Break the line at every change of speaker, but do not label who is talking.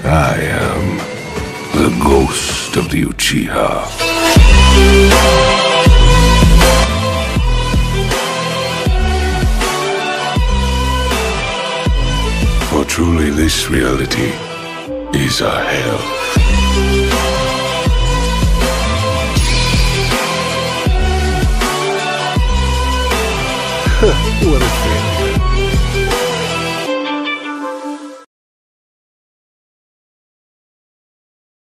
I am the ghost of the Uchiha. For truly this reality is a hell.
What a fan.